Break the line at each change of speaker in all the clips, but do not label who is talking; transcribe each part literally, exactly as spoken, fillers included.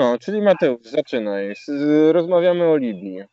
No, czyli Mateusz, zaczynaj. Z- Rozmawiamy o Libii.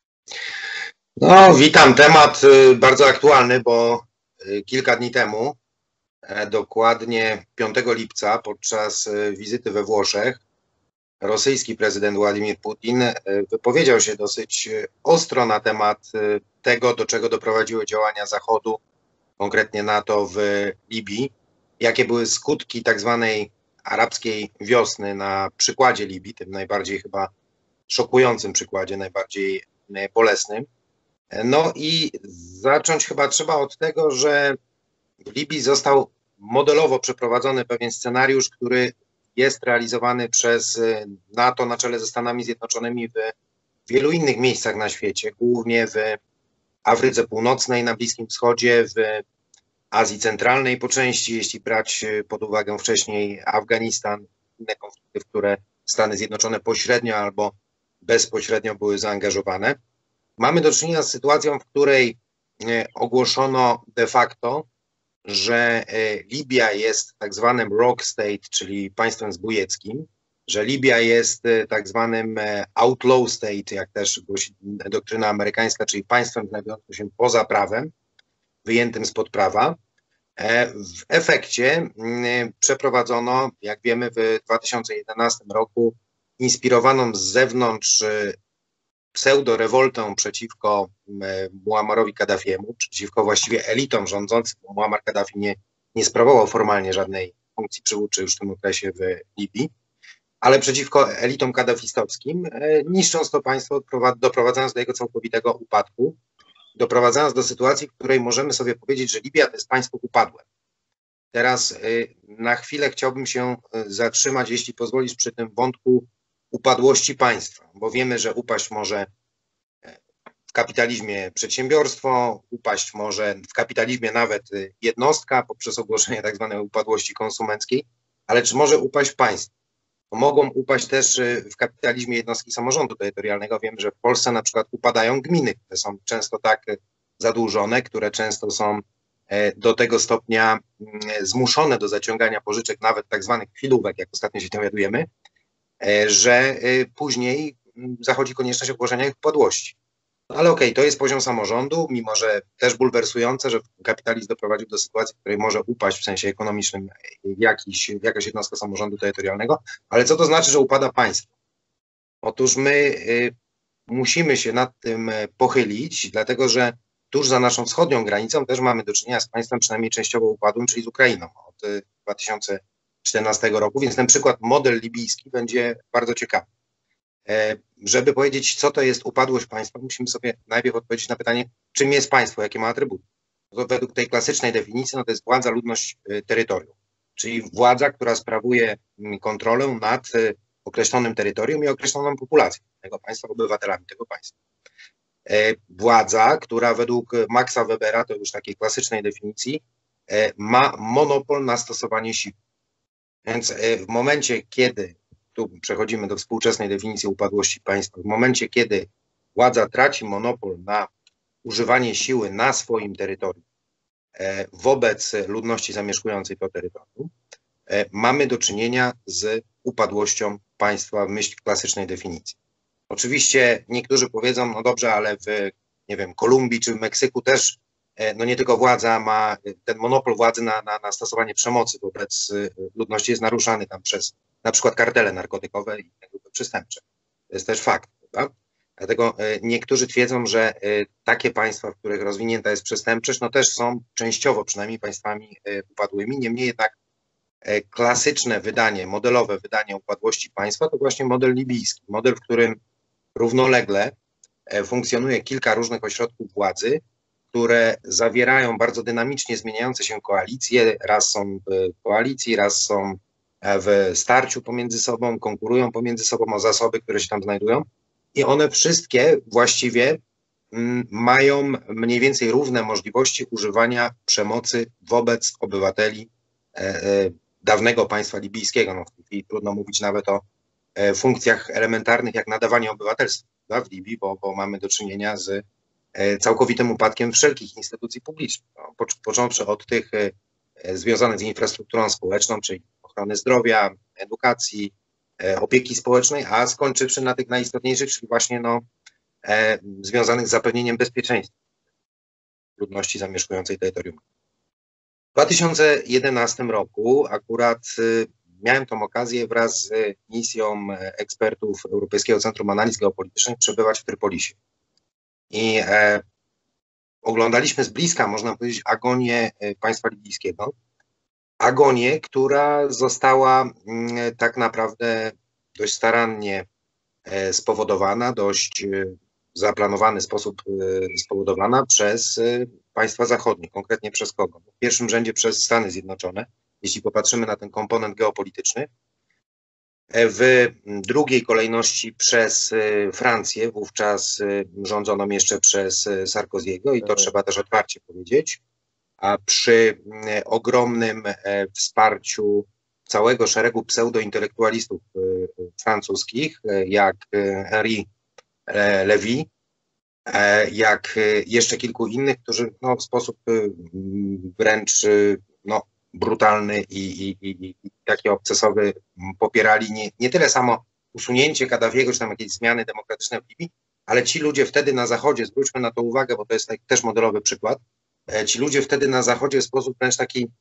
No, witam. Temat y, bardzo aktualny, bo y, kilka dni temu, e, dokładnie piątego lipca, podczas y, wizyty we Włoszech, rosyjski prezydent Władimir Putin y, wypowiedział się dosyć y, ostro na temat y, tego, do czego doprowadziły działania Zachodu, konkretnie NATO w Libii, jakie były skutki tak zwanej arabskiej wiosny na przykładzie Libii, tym najbardziej chyba szokującym przykładzie, najbardziej y, bolesnym. No i zacząć chyba trzeba od tego, że w Libii został modelowo przeprowadzony pewien scenariusz, który jest realizowany przez NATO na czele ze Stanami Zjednoczonymi w wielu innych miejscach na świecie, głównie w Afryce Północnej, na Bliskim Wschodzie, w Azji Centralnej po części, jeśli brać pod uwagę wcześniej Afganistan, inne konflikty, w które Stany Zjednoczone pośrednio albo bezpośrednio były zaangażowane. Mamy do czynienia z sytuacją, w której ogłoszono de facto, że Libia jest tak zwanym rogue state, czyli państwem zbójeckim, że Libia jest tak zwanym outlaw state, jak też głosi doktryna amerykańska, czyli państwem znajdującym się poza prawem, wyjętym spod prawa. W efekcie przeprowadzono, jak wiemy, w dwa tysiące jedenastym roku inspirowaną z zewnątrz pseudo-rewoltę przeciwko Muammarowi Kaddafiemu, przeciwko właściwie elitom rządzącym, bo Muammar Kaddafi nie, nie sprawował formalnie żadnej funkcji przywódczej już w tym okresie w Libii, ale przeciwko elitom kaddafistowskim, niszcząc to państwo, doprowadzając do jego całkowitego upadku, doprowadzając do sytuacji, w której możemy sobie powiedzieć, że Libia to jest państwo upadłe. Teraz na chwilę chciałbym się zatrzymać, jeśli pozwolisz, przy tym wątku upadłości państwa, bo wiemy, że upaść może w kapitalizmie przedsiębiorstwo, upaść może w kapitalizmie nawet jednostka poprzez ogłoszenie tak zwanej upadłości konsumenckiej, ale czy może upaść państwo? Mogą upaść też w kapitalizmie jednostki samorządu terytorialnego. Wiemy, że w Polsce na przykład upadają gminy, które są często tak zadłużone, które często są do tego stopnia zmuszone do zaciągania pożyczek, nawet tak zwanych chwilówek, jak ostatnio się dowiadujemy, że później zachodzi konieczność ogłoszenia ich upadłości. Ale okej, okay, to jest poziom samorządu, mimo że też bulwersujące, że kapitalizm doprowadził do sytuacji, w której może upaść w sensie ekonomicznym jakiś, jakaś jednostka samorządu terytorialnego. Ale co to znaczy, że upada państwo? Otóż my y, musimy się nad tym pochylić, dlatego że tuż za naszą wschodnią granicą też mamy do czynienia z państwem przynajmniej częściowo upadłym, czyli z Ukrainą od y, dwa tysiące czternastego roku, więc ten przykład, model libijski, będzie bardzo ciekawy. E, żeby powiedzieć, co to jest upadłość państwa, musimy sobie najpierw odpowiedzieć na pytanie, czym jest państwo, jakie ma atrybuty. To według tej klasycznej definicji no to jest władza, ludność, y, terytorium, czyli władza, która sprawuje y, kontrolę nad y, określonym terytorium i określoną populacją tego państwa, obywatelami tego państwa. E, władza, która według Maxa Webera, to już takiej klasycznej definicji, e, ma monopol na stosowanie siły. Więc e, w momencie, kiedy, tu przechodzimy do współczesnej definicji upadłości państwa, w momencie, kiedy władza traci monopol na używanie siły na swoim terytorium e, wobec ludności zamieszkującej to terytorium, e, mamy do czynienia z upadłością państwa w myśl klasycznej definicji. Oczywiście niektórzy powiedzą, no dobrze, ale w, nie wiem, Kolumbii czy w Meksyku też, no nie tylko władza ma, ten monopol władzy na, na, na stosowanie przemocy wobec ludności jest naruszany tam przez na przykład kartele narkotykowe i inne grupy przestępcze. To jest też fakt, prawda? Dlatego niektórzy twierdzą, że takie państwa, w których rozwinięta jest przestępczość, no też są częściowo przynajmniej państwami upadłymi. Niemniej jednak klasyczne wydanie, modelowe wydanie upadłości państwa to właśnie model libijski. Model, w którym równolegle funkcjonuje kilka różnych ośrodków władzy, które zawierają bardzo dynamicznie zmieniające się koalicje. Raz są w koalicji, raz są w starciu pomiędzy sobą, konkurują pomiędzy sobą o zasoby, które się tam znajdują. I one wszystkie właściwie mają mniej więcej równe możliwości używania przemocy wobec obywateli dawnego państwa libijskiego. No w tej chwili trudno mówić nawet o funkcjach elementarnych jak nadawanie obywatelstwa w Libii, bo, bo mamy do czynienia z całkowitym upadkiem wszelkich instytucji publicznych, no, począwszy od tych związanych z infrastrukturą społeczną, czyli ochrony zdrowia, edukacji, opieki społecznej, a skończywszy na tych najistotniejszych, czyli właśnie no, e, związanych z zapewnieniem bezpieczeństwa ludności zamieszkującej terytorium. W dwa tysiące jedenastym roku akurat y, miałem tą okazję wraz z misją ekspertów Europejskiego Centrum Analiz Geopolitycznych przebywać w Trypolisie. I e, oglądaliśmy z bliska, można powiedzieć, agonię państwa libijskiego. Agonię, która została mm, tak naprawdę dość starannie e, spowodowana, dość e, zaplanowany sposób e, spowodowana przez e, państwa zachodnie, konkretnie przez kogo? W pierwszym rzędzie przez Stany Zjednoczone, jeśli popatrzymy na ten komponent geopolityczny. W drugiej kolejności przez Francję, wówczas rządzoną jeszcze przez Sarkoziego i to trzeba też otwarcie powiedzieć, a przy ogromnym wsparciu całego szeregu pseudointelektualistów francuskich, jak Henri Lévy, jak jeszcze kilku innych, którzy no, w sposób wręcz no, brutalny i, i, i, i taki obcesowy popierali nie, nie tyle samo usunięcie Kaddafiego, czy tam jakieś zmiany demokratyczne w Libii, ale ci ludzie wtedy na Zachodzie, zwróćmy na to uwagę, bo to jest tak, też modelowy przykład, ci ludzie wtedy na Zachodzie w sposób wręcz taki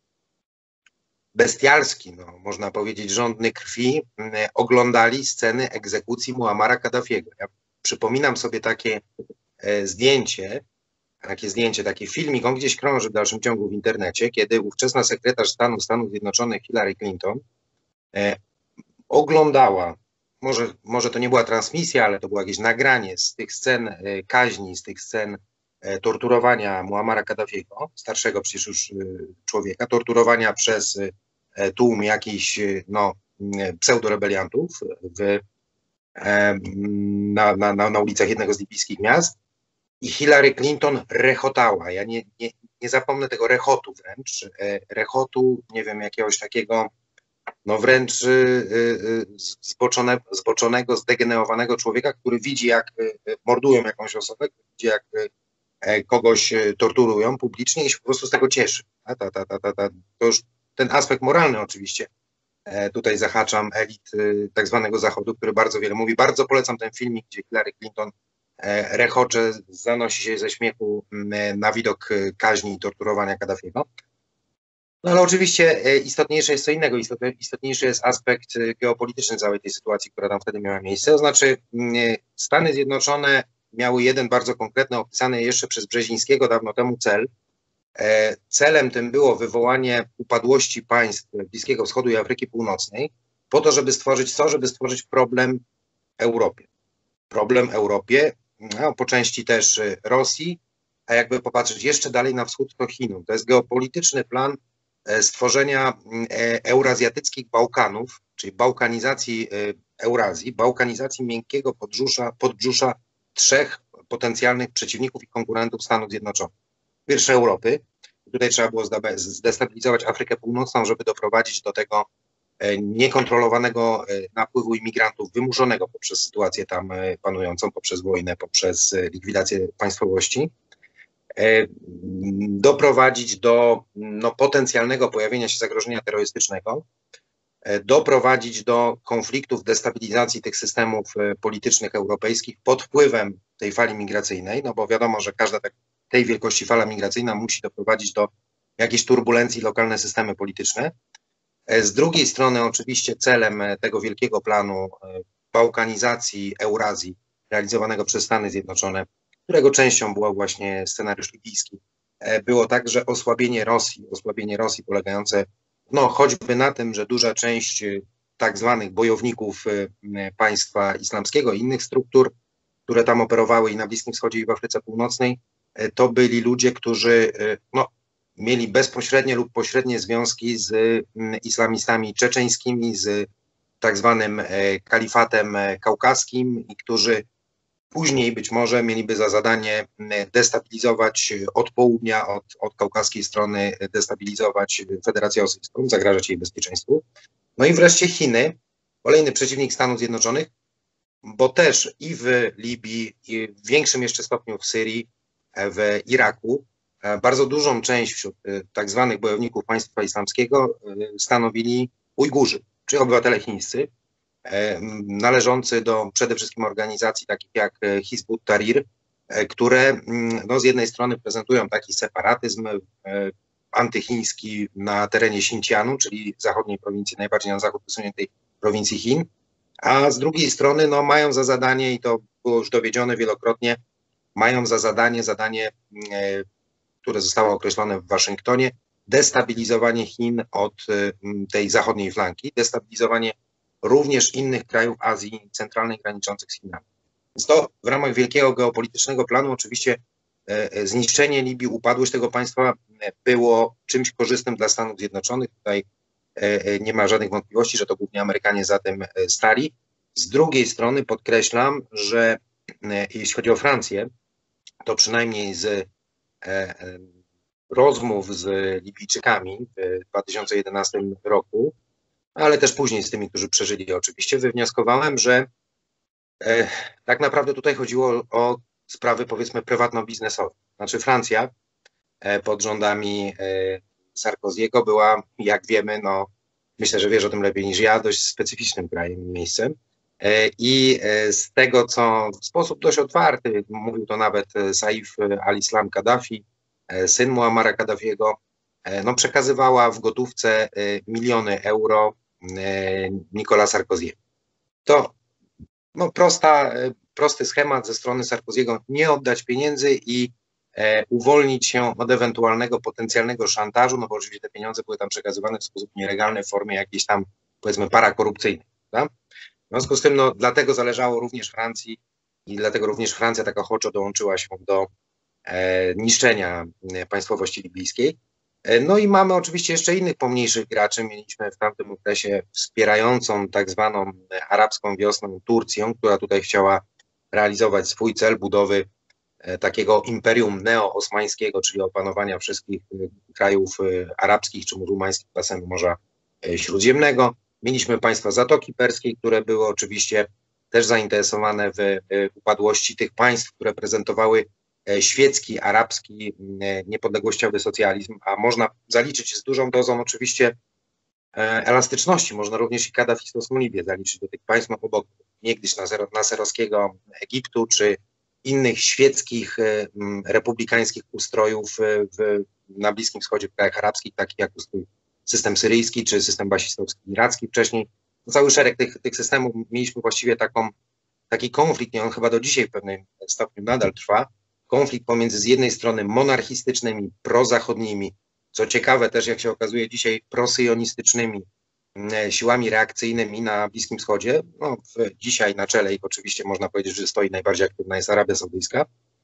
bestialski, no, można powiedzieć, żądny krwi, oglądali sceny egzekucji Muammara Kaddafiego. Ja przypominam sobie takie e, zdjęcie, takie zdjęcie, taki filmik, on gdzieś krąży w dalszym ciągu w internecie, kiedy ówczesna sekretarz stanu Stanów Zjednoczonych Hillary Clinton e, oglądała, może, może to nie była transmisja, ale to było jakieś nagranie z tych scen e, kaźni, z tych scen e, torturowania Muammara Kaddafiego, starszego przecież już e, człowieka, torturowania przez e, tłum jakichś e, no, e, pseudorebeliantów w, e, na, na, na, na ulicach jednego z libijskich miast. I Hillary Clinton rechotała. Ja nie, nie, nie zapomnę tego rechotu wręcz. Rechotu, nie wiem, jakiegoś takiego, no wręcz zboczone, zboczonego, zdegenerowanego człowieka, który widzi, jak mordują jakąś osobę, widzi, jak kogoś torturują publicznie i się po prostu z tego cieszy. Ta, ta, ta, ta, ta. To już ten aspekt moralny oczywiście. Tutaj zahaczam elit tak zwanego Zachodu, który bardzo wiele mówi. Bardzo polecam ten filmik, gdzie Hillary Clinton rechocze, zanosi się ze śmiechu na widok kaźni i torturowania Kaddafiego. No ale oczywiście istotniejsze jest co innego, istotniejszy jest aspekt geopolityczny całej tej sytuacji, która tam wtedy miała miejsce. To znaczy Stany Zjednoczone miały jeden bardzo konkretny, opisany jeszcze przez Brzezińskiego dawno temu cel. Celem tym było wywołanie upadłości państw Bliskiego Wschodu i Afryki Północnej po to, żeby stworzyć co? Żeby stworzyć problem Europie. Problem Europie, no, po części też Rosji, a jakby popatrzeć jeszcze dalej na wschód, to Chinom. To jest geopolityczny plan stworzenia eurazjatyckich Bałkanów, czyli bałkanizacji Eurazji, bałkanizacji miękkiego podbrzusza, podbrzusza trzech potencjalnych przeciwników i konkurentów Stanów Zjednoczonych. Pierwsze Europy, tutaj trzeba było zdestabilizować Afrykę Północną, żeby doprowadzić do tego niekontrolowanego napływu imigrantów, wymuszonego poprzez sytuację tam panującą, poprzez wojnę, poprzez likwidację państwowości, doprowadzić do no, potencjalnego pojawienia się zagrożenia terrorystycznego, doprowadzić do konfliktów, destabilizacji tych systemów politycznych europejskich pod wpływem tej fali migracyjnej, no bo wiadomo, że każda tak, tej wielkości fala migracyjna musi doprowadzić do jakiejś turbulencji lokalne systemy polityczne. Z drugiej strony oczywiście celem tego wielkiego planu bałkanizacji Eurazji realizowanego przez Stany Zjednoczone, którego częścią był właśnie scenariusz libijski, było także osłabienie Rosji, osłabienie Rosji polegające no, choćby na tym, że duża część tak zwanych bojowników państwa islamskiego i innych struktur, które tam operowały i na Bliskim Wschodzie i w Afryce Północnej, to byli ludzie, którzy no, mieli bezpośrednie lub pośrednie związki z islamistami czeczeńskimi, z tak zwanym kalifatem kaukaskim i którzy później być może mieliby za zadanie destabilizować od południa, od, od kaukaskiej strony, destabilizować Federację Rosyjską, zagrażać jej bezpieczeństwu. No i wreszcie Chiny, kolejny przeciwnik Stanów Zjednoczonych, bo też i w Libii, i w większym jeszcze stopniu w Syrii, w Iraku, bardzo dużą część wśród tak zwanych bojowników państwa islamskiego stanowili Ujgurzy, czyli obywatele chińscy, należący do przede wszystkim organizacji takich jak Hizb ut-Tahrir, które no, z jednej strony prezentują taki separatyzm antychiński na terenie Xinjiangu, czyli zachodniej prowincji, najbardziej na zachód wysuniętej prowincji Chin, a z drugiej strony no, mają za zadanie, i to było już dowiedzione wielokrotnie, mają za zadanie, zadanie, które zostało określone w Waszyngtonie, destabilizowanie Chin od tej zachodniej flanki, destabilizowanie również innych krajów Azji Centralnej graniczących z Chinami. Więc to w ramach wielkiego geopolitycznego planu oczywiście zniszczenie Libii, upadłość tego państwa było czymś korzystnym dla Stanów Zjednoczonych. Tutaj nie ma żadnych wątpliwości, że to głównie Amerykanie za tym stali. Z drugiej strony podkreślam, że jeśli chodzi o Francję, to przynajmniej z rozmów z Libijczykami w dwa tysiące jedenastym roku, ale też później z tymi, którzy przeżyli oczywiście, wywnioskowałem, że e, tak naprawdę tutaj chodziło o sprawy powiedzmy prywatno-biznesowe. Znaczy Francja e, pod rządami e, Sarkoziego była, jak wiemy, no myślę, że wiesz o tym lepiej niż ja, dość specyficznym krajem i miejscem. E, I e, z tego, co w sposób dość otwarty, mówił to nawet Saif al-Islam Kaddafi, e, syn Muammara Kaddafiego, e, no przekazywała w gotówce e, miliony euro Nicolas Sarkozy. To no, prosta, prosty schemat ze strony Sarkoziego, nie oddać pieniędzy i e, uwolnić się od ewentualnego potencjalnego szantażu, no bo oczywiście te pieniądze były tam przekazywane w sposób nielegalny w formie jakiejś tam powiedzmy parakorupcyjnej. Tak? W związku z tym no, dlatego zależało również Francji i dlatego również Francja tak ochoczo dołączyła się do e, niszczenia państwowości libijskiej. No i mamy oczywiście jeszcze innych pomniejszych graczy. Mieliśmy w tamtym okresie wspierającą tak zwaną arabską wiosną Turcję, która tutaj chciała realizować swój cel budowy takiego imperium neo-osmańskiego, czyli opanowania wszystkich krajów arabskich czy muzułmańskich basenu Morza Śródziemnego. Mieliśmy państwa Zatoki Perskiej, które były oczywiście też zainteresowane w upadłości tych państw, które prezentowały świecki, arabski, niepodległościowy socjalizm, a można zaliczyć z dużą dozą oczywiście elastyczności, można również i kadafistowską Libię zaliczyć do tych państw, no obok niegdyś naserowskiego Egiptu, czy innych świeckich, republikańskich ustrojów w, na Bliskim Wschodzie, w krajach arabskich, takich jak ustrój system syryjski, czy system basistowski iracki wcześniej. No, cały szereg tych, tych systemów, mieliśmy właściwie taką, taki konflikt, i on chyba do dzisiaj w pewnym stopniu nadal trwa, konflikt pomiędzy z jednej strony monarchistycznymi, prozachodnimi, co ciekawe też, jak się okazuje dzisiaj, prosyjonistycznymi siłami reakcyjnymi na Bliskim Wschodzie. No, w, dzisiaj na czele ich oczywiście można powiedzieć, że stoi najbardziej aktywna jest Arabia Saudyjska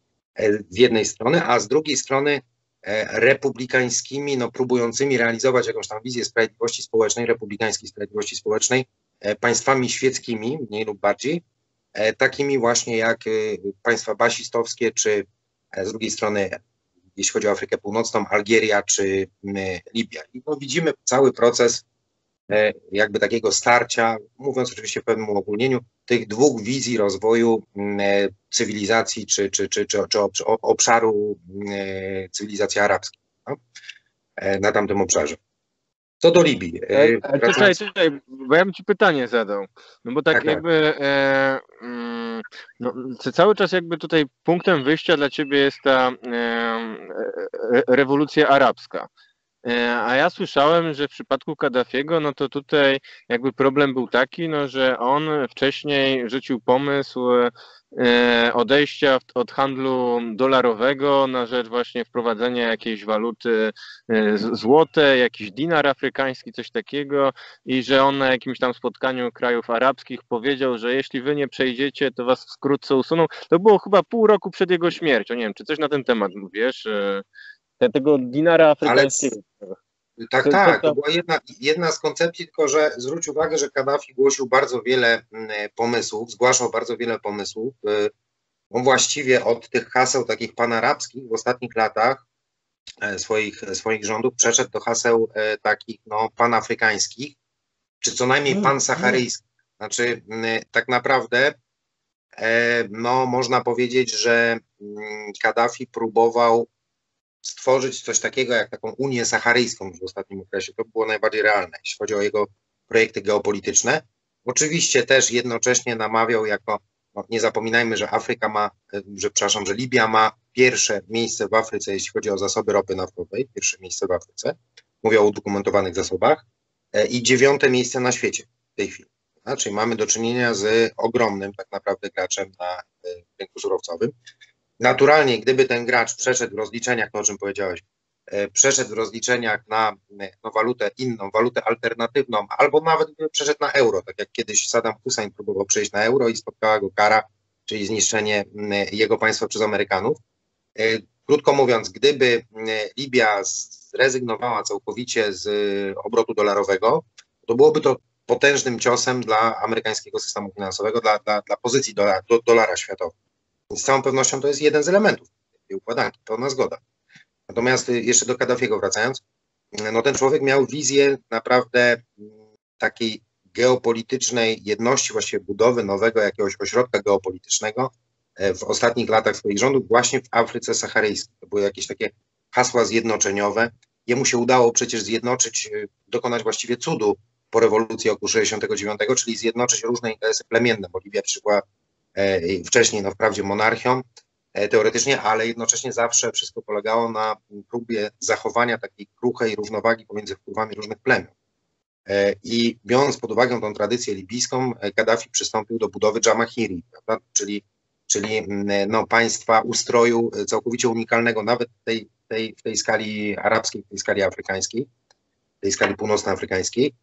z jednej strony, a z drugiej strony republikańskimi, no, próbującymi realizować jakąś tam wizję sprawiedliwości społecznej, republikańskiej sprawiedliwości społecznej, państwami świeckimi, mniej lub bardziej, takimi właśnie jak państwa basistowskie, czy z drugiej strony, jeśli chodzi o Afrykę Północną, Algieria czy Libia. I no, widzimy cały proces jakby takiego starcia, mówiąc oczywiście w pewnym uogólnieniu, tych dwóch wizji rozwoju cywilizacji czy, czy, czy, czy, czy obszaru cywilizacji arabskiej, no? Na tamtym obszarze. Co do Libii.
E, czekaj, czekaj, bo ja bym ci pytanie zadał. No bo tak, tak jakby tak. E, mm, no, cały czas jakby tutaj punktem wyjścia dla ciebie jest ta e, rewolucja arabska. A ja słyszałem, że w przypadku Kaddafiego, no to tutaj jakby problem był taki, no że on wcześniej rzucił pomysł odejścia od handlu dolarowego na rzecz właśnie wprowadzenia jakiejś waluty złote, jakiś dinar afrykański, coś takiego, i że on na jakimś tam spotkaniu krajów arabskich powiedział, że jeśli wy nie przejdziecie, to was wkrótce usuną. To było chyba pół roku przed jego śmiercią. Nie wiem, czy coś na ten temat mówisz? Tego dinara afrykańskiego.
Ale, tak, tak, to była jedna, jedna z koncepcji, tylko że zwróć uwagę, że Kaddafi głosił bardzo wiele pomysłów, zgłaszał bardzo wiele pomysłów. On właściwie od tych haseł takich panarabskich w ostatnich latach swoich, swoich rządów przeszedł do haseł takich no, panafrykańskich, czy co najmniej pansaharyjskich. Znaczy tak naprawdę no, można powiedzieć, że Kaddafi próbował stworzyć coś takiego jak taką Unię Saharyjską w ostatnim okresie. To było najbardziej realne, jeśli chodzi o jego projekty geopolityczne. Oczywiście też jednocześnie namawiał jako, no nie zapominajmy, że Afryka ma, że przepraszam, że Libia ma pierwsze miejsce w Afryce, jeśli chodzi o zasoby ropy naftowej, pierwsze miejsce w Afryce, mówię o udokumentowanych zasobach, i dziewiąte miejsce na świecie w tej chwili. A, czyli mamy do czynienia z ogromnym tak naprawdę graczem na rynku surowcowym. Naturalnie, gdyby ten gracz przeszedł w rozliczeniach, to o czym powiedziałeś, przeszedł w rozliczeniach na no, walutę inną, walutę alternatywną, albo nawet gdyby przeszedł na euro, tak jak kiedyś Saddam Hussein próbował przejść na euro i spotkała go kara, czyli zniszczenie jego państwa przez Amerykanów. Krótko mówiąc, gdyby Libia zrezygnowała całkowicie z obrotu dolarowego, to byłoby to potężnym ciosem dla amerykańskiego systemu finansowego, dla, dla, dla pozycji dolara, do, dolara światowego. Z całą pewnością to jest jeden z elementów tej układanki, pełna zgoda. Natomiast jeszcze do Kaddafiego wracając, no ten człowiek miał wizję naprawdę takiej geopolitycznej jedności, właściwie budowy nowego jakiegoś ośrodka geopolitycznego w ostatnich latach swoich rządów właśnie w Afryce Saharyjskiej. To były jakieś takie hasła zjednoczeniowe. Jemu się udało przecież zjednoczyć, dokonać właściwie cudu po rewolucji roku sześćdziesiątego dziewiątego, czyli zjednoczyć różne interesy plemienne, bo Libia przyszła e, wcześniej no wprawdzie monarchią e, teoretycznie, ale jednocześnie zawsze wszystko polegało na próbie zachowania takiej kruchej równowagi pomiędzy wpływami różnych plemion. E, I biorąc pod uwagę tą tradycję libijską, Kaddafi przystąpił do budowy Jamahiri, prawda? czyli, czyli no, państwa ustroju całkowicie unikalnego, nawet w tej, tej, w tej skali arabskiej, w tej skali afrykańskiej, w tej skali północnoafrykańskiej,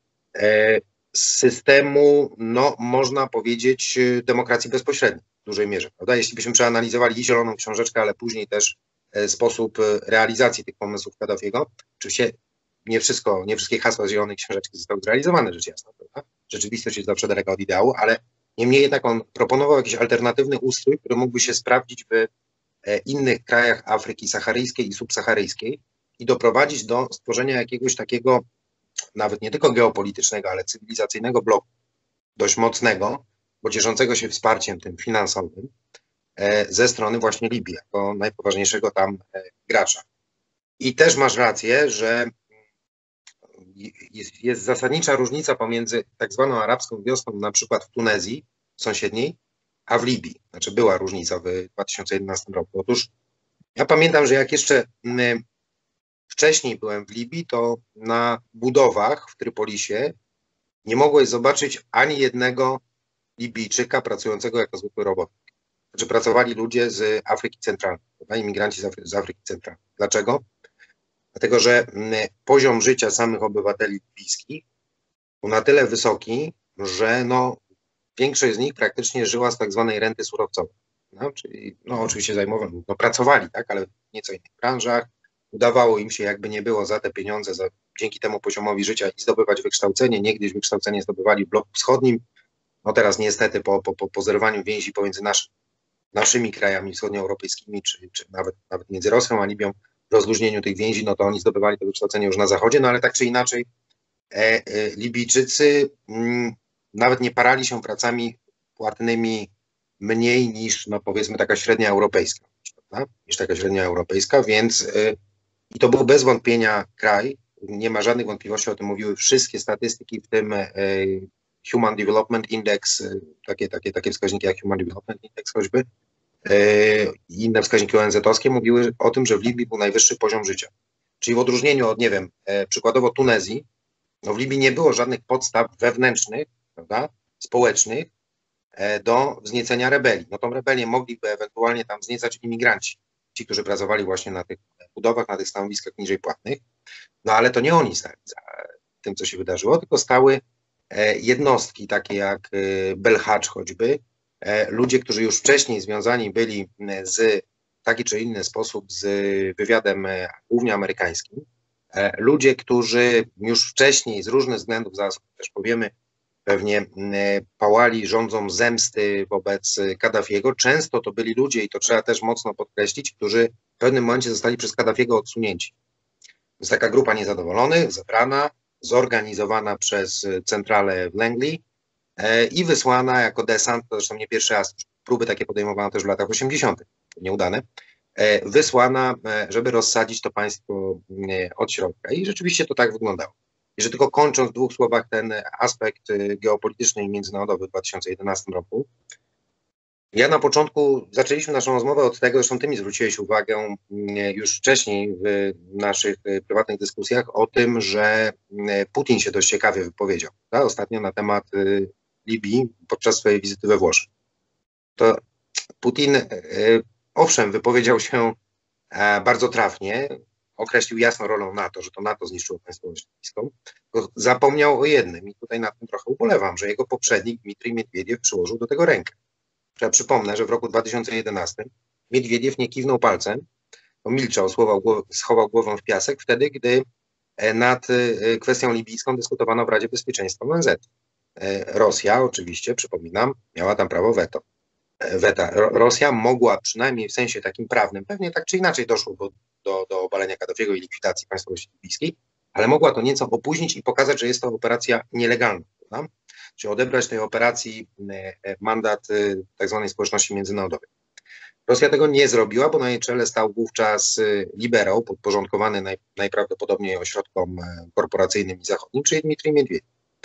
systemu, no można powiedzieć, demokracji bezpośredniej w dużej mierze, prawda? Jeśli byśmy przeanalizowali i zieloną książeczkę, ale później też sposób realizacji tych pomysłów Kaddafiego, oczywiście nie wszystko, nie wszystkie hasła z zielonej książeczki zostały zrealizowane, rzecz jasna, prawda? Rzeczywistość jest zawsze daleka od ideału, ale niemniej jednak on proponował jakiś alternatywny ustrój, który mógłby się sprawdzić w innych krajach Afryki saharyjskiej i subsaharyjskiej i doprowadzić do stworzenia jakiegoś takiego nawet nie tylko geopolitycznego, ale cywilizacyjnego bloku, dość mocnego, bo cieszącego się wsparciem tym finansowym e, ze strony właśnie Libii, jako najpoważniejszego tam e, gracza. I też masz rację, że jest, jest zasadnicza różnica pomiędzy tak zwaną arabską wiosną, na przykład w Tunezji sąsiedniej, a w Libii. Znaczy była różnica w dwa tysiące jedenastym roku. Otóż ja pamiętam, że jak jeszcze m, wcześniej byłem w Libii, to na budowach w Trypolisie nie mogłeś zobaczyć ani jednego Libijczyka pracującego jako zwykły robotnik. Znaczy pracowali ludzie z Afryki Centralnej, imigranci z, Afry z Afryki Centralnej. Dlaczego? Dlatego, że poziom życia samych obywateli libijskich był na tyle wysoki, że no, większość z nich praktycznie żyła z tak zwanej renty surowcowej. No, czyli no, oczywiście zajmowali, no, pracowali, tak, ale w nieco innych branżach. Udawało im się, jakby nie było, za te pieniądze, za, dzięki temu poziomowi życia i zdobywać wykształcenie. Niegdyś wykształcenie zdobywali w bloku wschodnim. No teraz niestety po, po, po zerwaniu więzi pomiędzy nasz, naszymi krajami wschodnioeuropejskimi, czy, czy nawet, nawet między Rosją a Libią, w rozluźnieniu tych więzi, no to oni zdobywali to wykształcenie już na zachodzie, no ale tak czy inaczej e, e, Libijczycy m, nawet nie parali się pracami płatnymi mniej niż, no powiedzmy, taka średnia europejska, prawda? Niż taka średnia europejska, więc e, i to był bez wątpienia kraj, nie ma żadnych wątpliwości, o tym mówiły wszystkie statystyki, w tym e, Human Development Index, e, takie, takie, takie wskaźniki jak Human Development Index choćby, i inne wskaźniki O N Z-owskie mówiły o tym, że w Libii był najwyższy poziom życia. Czyli w odróżnieniu od, nie wiem, e, przykładowo Tunezji, no w Libii nie było żadnych podstaw wewnętrznych, prawda, społecznych e, do wzniecenia rebelii. No tą rebelię mogliby ewentualnie tam wzniecać imigranci, ci, którzy pracowali właśnie na tych budowach, na tych stanowiskach niżej płatnych, no ale to nie oni stali za tym, co się wydarzyło, tylko stały e, jednostki takie jak e, Belhadż choćby, ludzie, którzy już wcześniej związani byli z w taki czy inny sposób z wywiadem głównie amerykańskim, ludzie, którzy już wcześniej z różnych względów, zaraz też powiemy, pewnie pałali rządzą zemsty wobec Kaddafiego. Często to byli ludzie, i to trzeba też mocno podkreślić, którzy w pewnym momencie zostali przez Kaddafiego odsunięci. To jest taka grupa niezadowolonych, zebrana, zorganizowana przez centralę w Langley i wysłana jako desant, to zresztą nie pierwszy raz, próby takie podejmowano też w latach osiemdziesiątych, nieudane, wysłana, żeby rozsadzić to państwo od środka. I rzeczywiście to tak wyglądało. Jeszcze tylko kończąc w dwóch słowach ten aspekt geopolityczny i międzynarodowy w dwa tysiące jedenastym roku. Ja na początku zaczęliśmy naszą rozmowę od tego, zresztą ty mi zwróciłeś uwagę już wcześniej w naszych prywatnych dyskusjach o tym, że Putin się dość ciekawie wypowiedział, tak? Ostatnio na temat Libii podczas swojej wizyty we Włoszech. To Putin, owszem, wypowiedział się bardzo trafnie, określił jasno rolę NATO, że to NATO zniszczyło państwowość libijską, tylko zapomniał o jednym i tutaj na tym trochę ubolewam, że jego poprzednik Dmitrij Miedwiediew przyłożył do tego rękę. Ja przypomnę, że w roku dwa tysiące jedenastym Miedwiediew nie kiwnął palcem, milczał, schował głowę, schował głowę w piasek wtedy, gdy nad kwestią libijską dyskutowano w Radzie Bezpieczeństwa O N Z. Rosja oczywiście, przypominam, miała tam prawo weto. Weta. Rosja mogła przynajmniej w sensie takim prawnym, pewnie tak czy inaczej doszło do, do, do obalenia Kaddafiego i likwidacji państwowości libijskiej, ale mogła to nieco opóźnić i pokazać, że jest to operacja nielegalna. Prawda? Czy odebrać tej operacji mandat tak zwanej społeczności międzynarodowej. Rosja tego nie zrobiła, bo na jej czele stał wówczas liberał podporządkowany naj, najprawdopodobniej ośrodkom korporacyjnym i zachodnim, czyli Dmitrij Miedwiediew.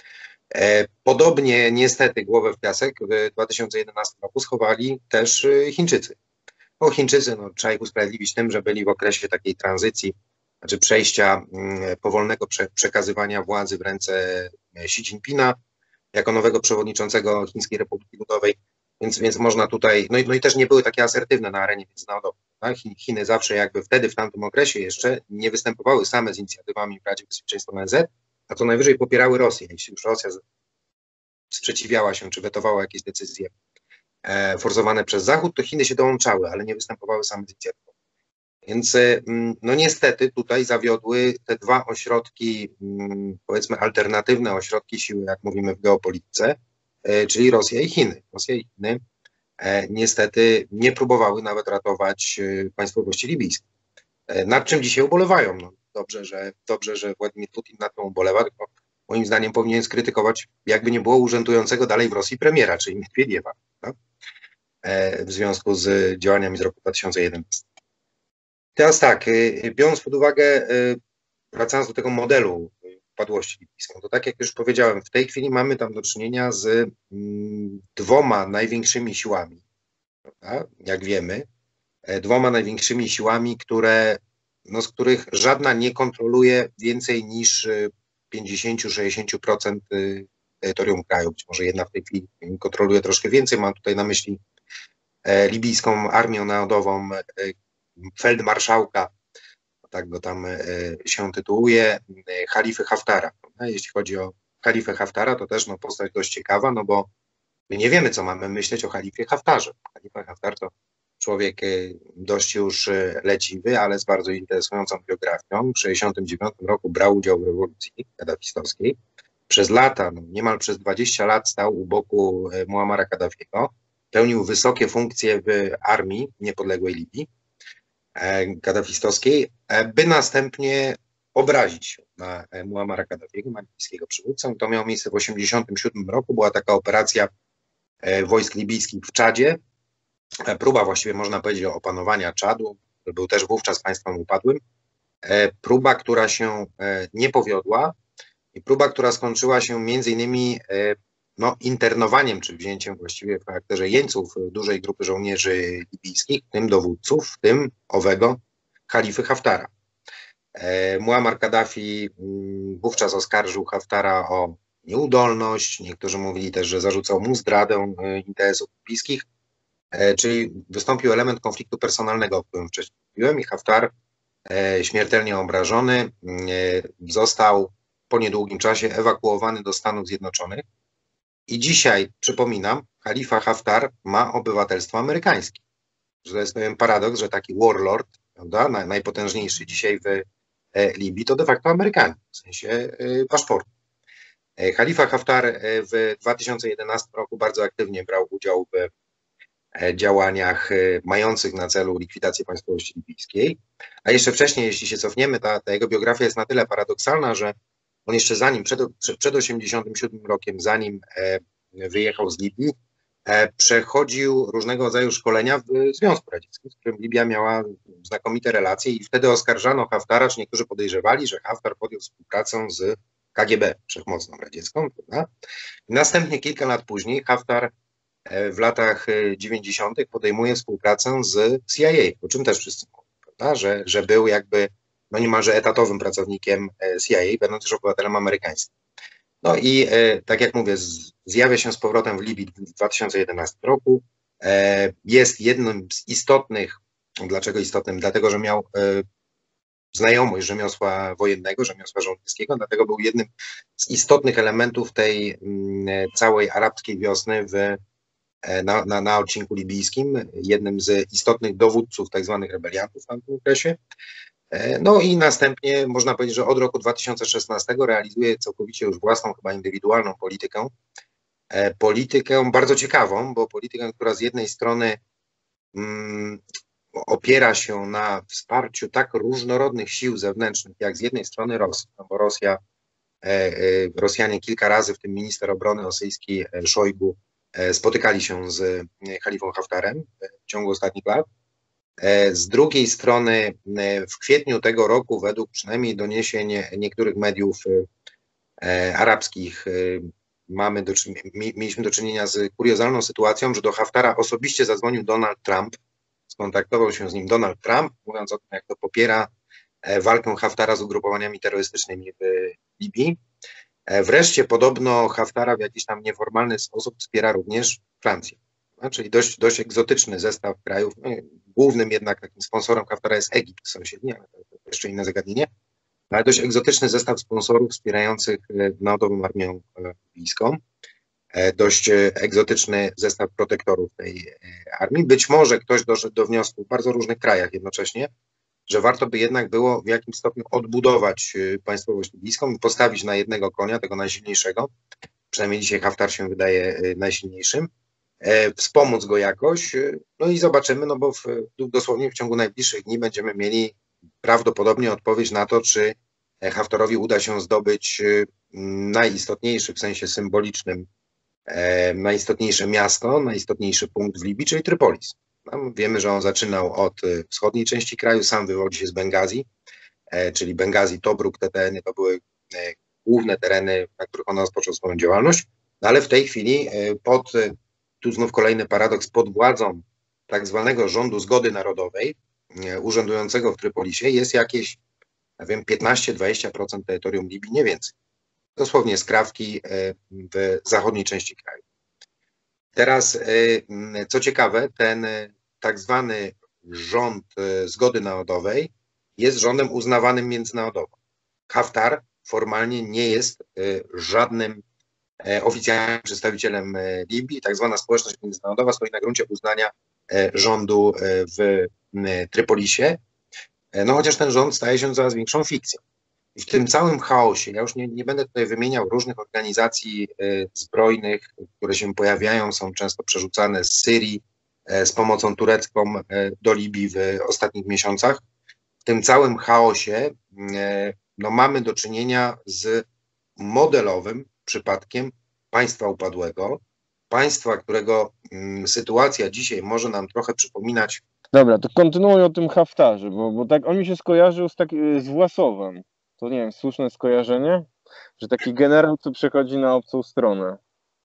Podobnie niestety głowę w piasek w dwa tysiące jedenastym roku schowali też Chińczycy. O Chińczycy no, trzeba ich usprawiedliwić tym, że byli w okresie takiej tranzycji, znaczy przejścia powolnego prze, przekazywania władzy w ręce Xi Jinpinga jako nowego przewodniczącego Chińskiej Republiki Ludowej, więc, więc można tutaj, no i, no i też nie były takie asertywne na arenie międzynarodowej. Tak? Chiny zawsze jakby wtedy w tamtym okresie jeszcze nie występowały same z inicjatywami w Radzie Bezpieczeństwa O N Z, a co najwyżej popierały Rosję. Jeśli już Rosja sprzeciwiała się czy wetowała jakieś decyzje e, forsowane przez Zachód, to Chiny się dołączały, ale nie występowały same z inicjatywą. Więc no niestety tutaj zawiodły te dwa ośrodki, powiedzmy alternatywne ośrodki siły, jak mówimy w geopolityce, e, czyli Rosja i Chiny. Rosja i Chiny e, niestety nie próbowały nawet ratować e, państwowości libijskiej. E, nad czym dzisiaj ubolewają. No, dobrze, że, dobrze, że Władimir Putin nad tym ubolewa, tylko moim zdaniem powinien skrytykować, jakby nie było urzędującego dalej w Rosji premiera, czyli Miedwiediewa, tak? e, w związku z działaniami z roku dwa tysiące jedenastego. Teraz tak, biorąc pod uwagę, wracając do tego modelu upadłości libijską, to tak jak już powiedziałem, w tej chwili mamy tam do czynienia z dwoma największymi siłami, prawda? Jak wiemy, dwoma największymi siłami, które, no, z których żadna nie kontroluje więcej niż pięćdziesiąt do sześćdziesięciu procent terytorium kraju. Być może jedna w tej chwili kontroluje troszkę więcej. Mam tutaj na myśli libijską Armię Narodową, feldmarszałka, tak go tam się tytułuje, Halify Haftara. Jeśli chodzi o Halifę Haftara, to też no, postać dość ciekawa, no bo my nie wiemy, co mamy myśleć o Halifie Haftarze. Halifa Haftar to człowiek dość już leciwy, ale z bardzo interesującą biografią. W tysiąc dziewięćset sześćdziesiątym dziewiątym roku brał udział w rewolucji kadafistowskiej. Przez lata, no, niemal przez dwadzieścia lat stał u boku Muamara Kaddafiego. Pełnił wysokie funkcje w armii niepodległej Libii kadafistowskiej, by następnie obrazić się na Muamara Kaddafiego, libijskiego przywódcę. To miało miejsce w tysiąc dziewięćset osiemdziesiątym siódmym roku. Była taka operacja wojsk libijskich w Czadzie. Próba właściwie można powiedzieć o opanowania Czadu, który był też wówczas państwem upadłym. Próba, która się nie powiodła i próba, która skończyła się między innymi no, internowaniem, czy wzięciem właściwie w charakterze jeńców dużej grupy żołnierzy libijskich, w tym dowódców, w tym owego Halify Haftara. E, Muammar Kaddafi m, wówczas oskarżył Haftara o nieudolność, niektórzy mówili też, że zarzucał mu zdradę e, interesów libijskich, e, czyli wystąpił element konfliktu personalnego, o którym wcześniej mówiłem, i Haftar, e, śmiertelnie obrażony, e, został po niedługim czasie ewakuowany do Stanów Zjednoczonych. I dzisiaj, przypominam, Halifa Haftar ma obywatelstwo amerykańskie. To jest pewien paradoks, że taki warlord, prawda, najpotężniejszy dzisiaj w e, Libii, to de facto Amerykanin, w sensie e, paszportu. E, Halifa Haftar e, w dwa tysiące jedenastym roku bardzo aktywnie brał udział w e, działaniach e, mających na celu likwidację państwowości libijskiej. A jeszcze wcześniej, jeśli się cofniemy, ta, ta jego biografia jest na tyle paradoksalna, że on jeszcze zanim, przed, przed osiemdziesiątym siódmym rokiem, zanim e, wyjechał z Libii, e, przechodził różnego rodzaju szkolenia w Związku Radzieckim, z którym Libia miała znakomite relacje i wtedy oskarżano Haftara, czy niektórzy podejrzewali, że Haftar podjął współpracę z K G B wszechmocną radziecką. Prawda? Następnie kilka lat później Haftar w latach dziewięćdziesiątych podejmuje współpracę z C I A, o czym też wszyscy mówią, prawda? Że, że był jakby no niemalże etatowym pracownikiem C I A, będąc też obywatelem amerykańskim. No i e, tak jak mówię, z, zjawia się z powrotem w Libii w dwa tysiące jedenastym roku. E, jest jednym z istotnych, dlaczego istotnym? Dlatego, że miał e, znajomość rzemiosła wojennego, rzemiosła żołnierskiego, dlatego był jednym z istotnych elementów tej m, całej arabskiej wiosny w, na, na, na odcinku libijskim, jednym z istotnych dowódców tak zwanych rebeliantów w tamtym okresie. No i następnie można powiedzieć, że od roku dwa tysiące szesnastego realizuje całkowicie już własną, chyba indywidualną politykę. Politykę bardzo ciekawą, bo politykę, która z jednej strony mm, opiera się na wsparciu tak różnorodnych sił zewnętrznych, jak z jednej strony Rosji, no bo Rosja, e, e, Rosjanie kilka razy, w tym minister obrony rosyjski e, Szojgu, e, spotykali się z Halifą Haftarem w ciągu ostatnich lat. Z drugiej strony w kwietniu tego roku, według przynajmniej doniesień niektórych mediów arabskich, mamy do, mieliśmy do czynienia z kuriozalną sytuacją, że do Haftara osobiście zadzwonił Donald Trump, skontaktował się z nim Donald Trump, mówiąc o tym, jak to popiera walkę Haftara z ugrupowaniami terrorystycznymi w Libii. Wreszcie podobno Haftara w jakiś tam nieformalny sposób wspiera również Francję. Czyli dość, dość egzotyczny zestaw krajów. Głównym jednak takim sponsorem Haftara jest Egipt sąsiedni, ale to jeszcze inne zagadnienie. Ale dość egzotyczny zestaw sponsorów wspierających Narodową Armię Libijską. Dość egzotyczny zestaw protektorów tej armii. Być może ktoś doszedł do wniosku w bardzo różnych krajach jednocześnie, że warto by jednak było w jakimś stopniu odbudować państwowość libijską i postawić na jednego konia, tego najsilniejszego. Przynajmniej dzisiaj Haftar się wydaje najsilniejszym. Wspomóc go jakoś, no i zobaczymy, no bo w, dosłownie w ciągu najbliższych dni będziemy mieli prawdopodobnie odpowiedź na to, czy Haftarowi uda się zdobyć najistotniejszy w sensie symbolicznym, najistotniejsze miasto, najistotniejszy punkt w Libii, czyli Trypolis. No, wiemy, że on zaczynał od wschodniej części kraju, sam wywodzi się z Bengazji, czyli Bengazji, Tobruk, te tereny to były główne tereny, na których on rozpoczął swoją działalność, no ale w tej chwili pod tu znów kolejny paradoks, pod władzą tak zwanego rządu zgody narodowej, urzędującego w Trypolisie, jest jakieś, ja wiem, piętnaście do dwudziestu procent terytorium Libii, nie więcej. Dosłownie skrawki w zachodniej części kraju. Teraz, co ciekawe, ten tak zwany rząd zgody narodowej jest rządem uznawanym międzynarodowo. Haftar formalnie nie jest żadnym oficjalnym przedstawicielem Libii. Tak zwana społeczność międzynarodowa stoi na gruncie uznania rządu w Trypolisie, no chociaż ten rząd staje się coraz większą fikcją. I w tym całym chaosie, ja już nie, nie będę tutaj wymieniał różnych organizacji zbrojnych, które się pojawiają, są często przerzucane z Syrii z pomocą turecką do Libii w ostatnich miesiącach. W tym całym chaosie no, mamy do czynienia z modelowym przypadkiem państwa upadłego, państwa, którego mm, sytuacja dzisiaj może nam trochę przypominać.
Dobra, to kontynuuj o tym Haftarze, bo, bo tak on mi się skojarzył z, tak, z Własowem. To nie wiem, słuszne skojarzenie? Że taki generał, co przechodzi na obcą stronę.